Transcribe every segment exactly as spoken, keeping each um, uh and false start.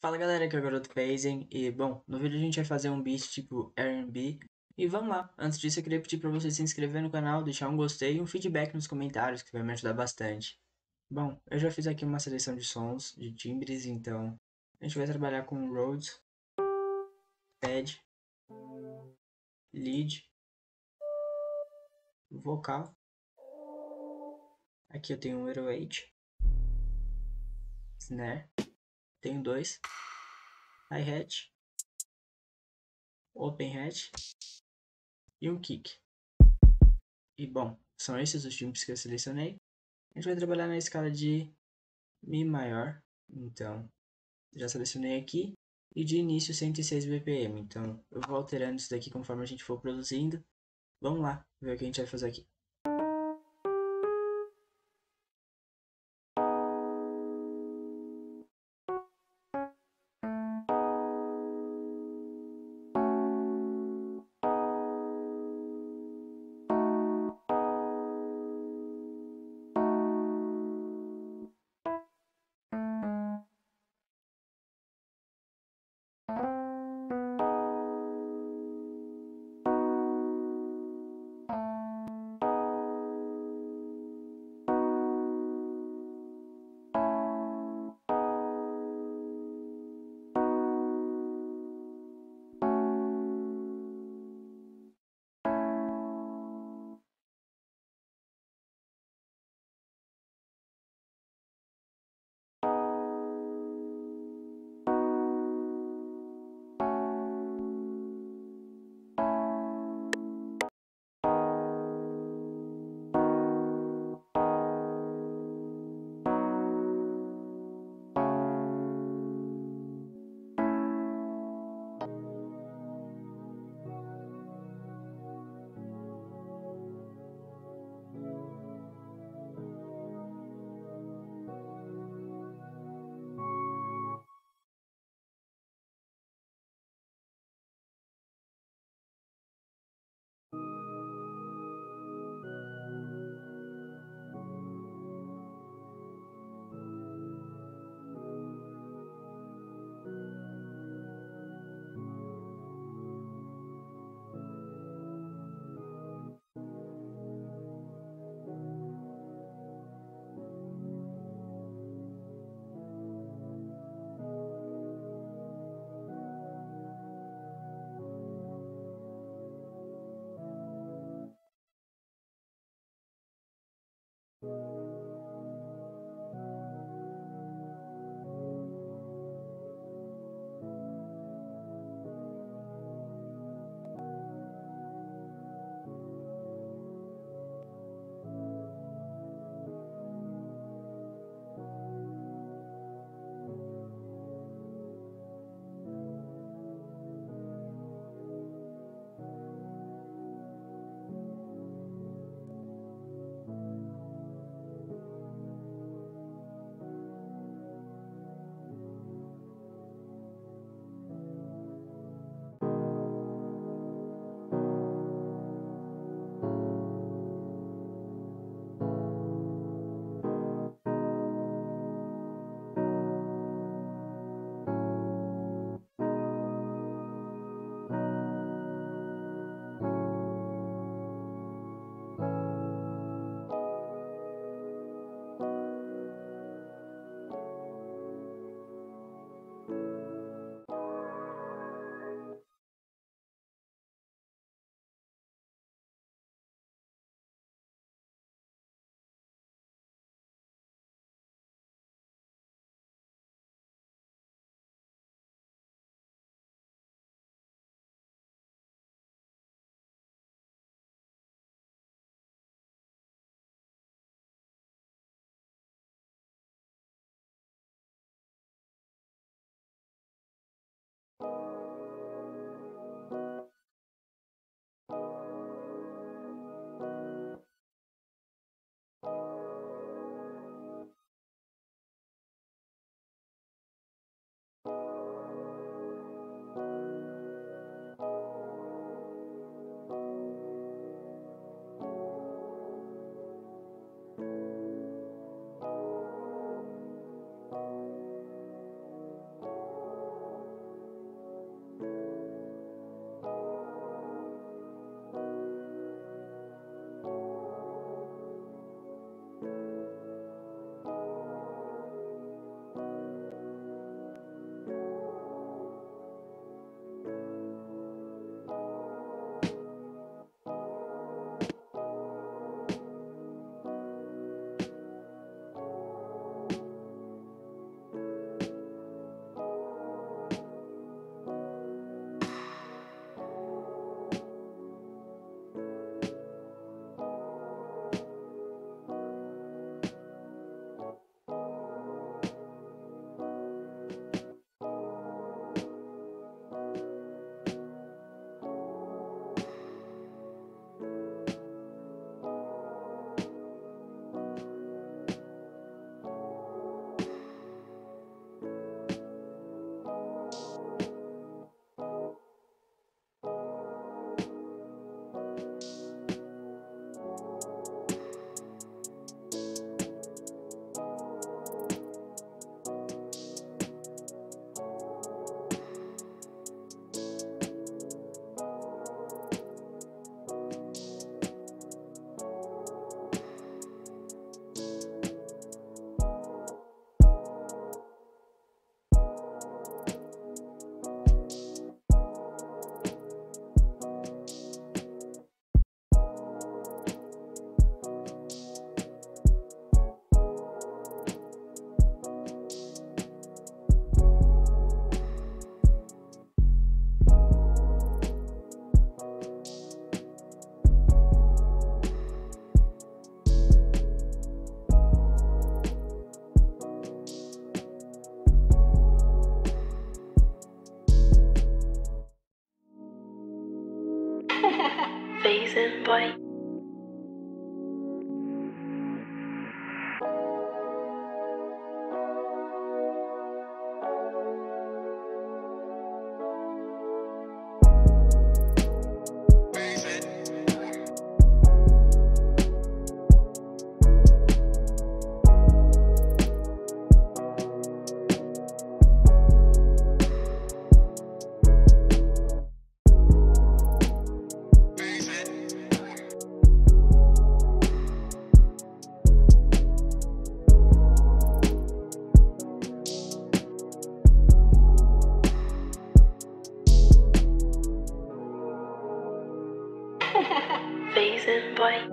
Fala galera, aqui é o Garoto Phasen e bom, no vídeo a gente vai fazer um beat tipo R and B e vamos lá. Antes disso eu queria pedir pra você se inscrever no canal, deixar um gostei e um feedback nos comentários que vai me ajudar bastante. Bom, eu já fiz aqui uma seleção de sons, de timbres, então a gente vai trabalhar com Rhodes, Pad, Lead, vocal. Aqui eu tenho um zero oito, Snare, tenho dois, Hi-Hat, Open Hat e um Kick. E bom, são esses os timbres que eu selecionei. A gente vai trabalhar na escala de Mi maior, então já selecionei aqui, e de início cento e seis B P M, então eu vou alterando isso daqui conforme a gente for produzindo. Vamos lá, ver o que a gente vai fazer aqui. Basin boy. Basin boy.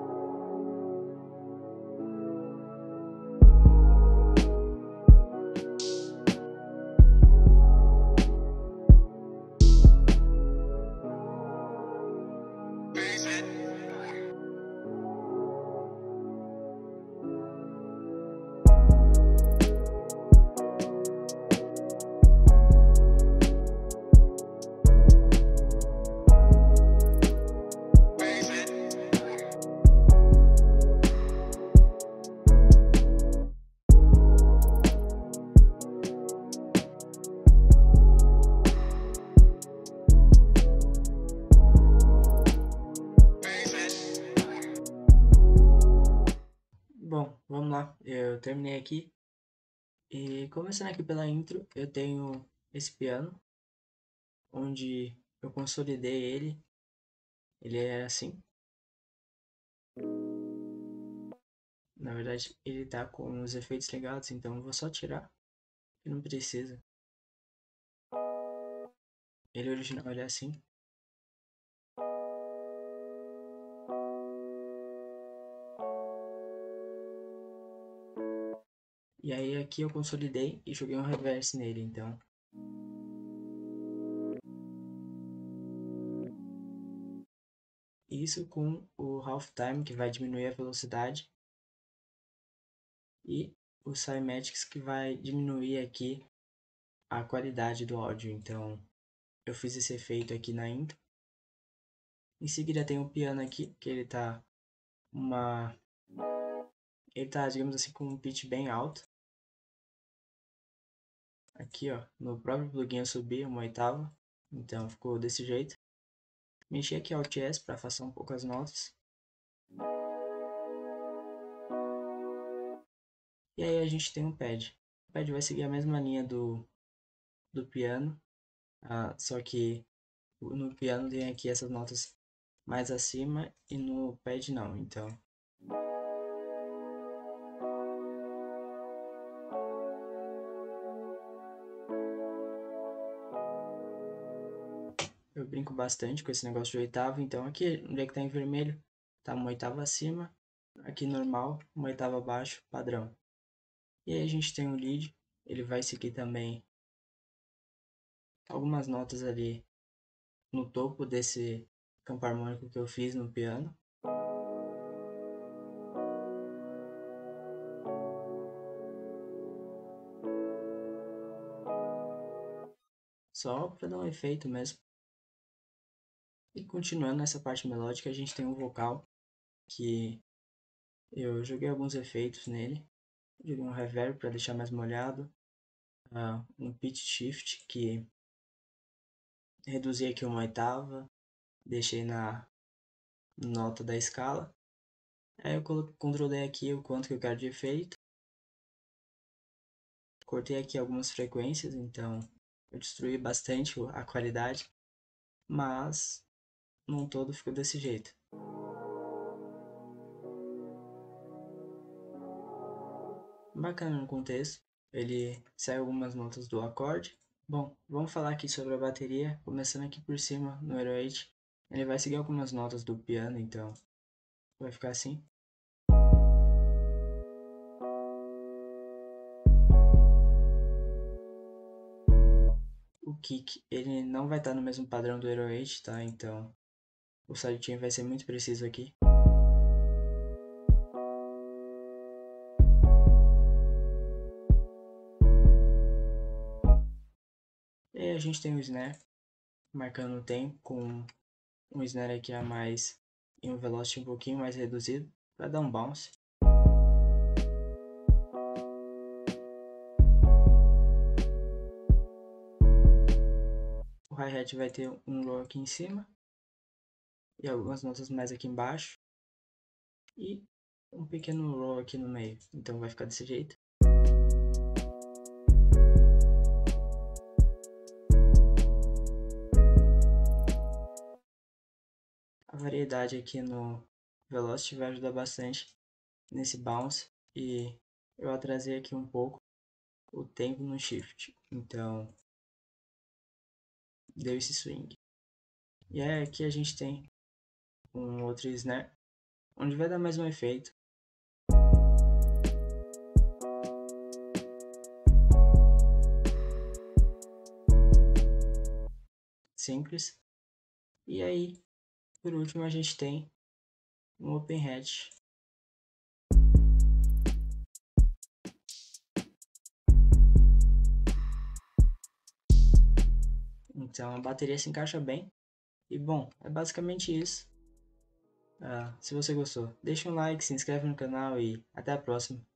Bom, vamos lá. Eu terminei aqui. E começando aqui pela intro, eu tenho esse piano, onde eu consolidei ele. Ele é assim. Na verdade, ele tá com os efeitos ligados, então eu vou só tirar. Que não precisa. Ele original ele é assim. E aí aqui eu consolidei e joguei um reverse nele, então. Isso com o halftime, que vai diminuir a velocidade. E o cymatics, que vai diminuir aqui a qualidade do áudio. Então eu fiz esse efeito aqui na intro. Em seguida tem o piano aqui, que ele tá uma... Ele tá, digamos assim, com um pitch bem alto. Aqui, ó, no próprio plugin eu subi uma oitava, então ficou desse jeito. Mexi aqui Alt S para afastar um pouco as notas. E aí a gente tem um pad. O pad vai seguir a mesma linha do, do piano, ah, só que no piano tem aqui essas notas mais acima e no pad não, então... Eu brinco bastante com esse negócio de oitava, então aqui onde é que tá em vermelho, tá uma oitava acima, aqui normal, uma oitava abaixo, padrão. E aí a gente tem o lead, ele vai seguir também algumas notas ali no topo desse campo harmônico que eu fiz no piano. Só para dar um efeito mesmo. E continuando nessa parte melódica, a gente tem um vocal que eu joguei alguns efeitos nele. Joguei um reverb para deixar mais molhado, uh, um pitch shift que reduzi aqui uma oitava, deixei na nota da escala. Aí eu controlei aqui o quanto que eu quero de efeito. Cortei aqui algumas frequências, então eu destruí bastante a qualidade, mas num todo ficou desse jeito. Bacana no contexto, ele sai algumas notas do acorde. Bom, vamos falar aqui sobre a bateria, começando aqui por cima no Hero oito. Ele vai seguir algumas notas do piano, então vai ficar assim. O kick, ele não vai estar no mesmo padrão do Hero oito, tá? Então o sidechain vai ser muito preciso aqui. E aí a gente tem o snare, marcando o tempo com um snare aqui a mais e um velocity um pouquinho mais reduzido para dar um bounce. O hi-hat vai ter um low aqui em cima e algumas notas mais aqui embaixo e um pequeno roll aqui no meio, então vai ficar desse jeito. A variedade aqui no velocity vai ajudar bastante nesse bounce e eu atrasei aqui um pouco o tempo no shift, então deu esse swing. E aí aqui a gente tem um outro snare, onde vai dar mais um efeito. Simples. E aí, por último, a gente tem um open hat. Então a bateria se encaixa bem. E bom, é basicamente isso. Ah, se você gostou, deixa um like, se inscreve no canal e até a próxima.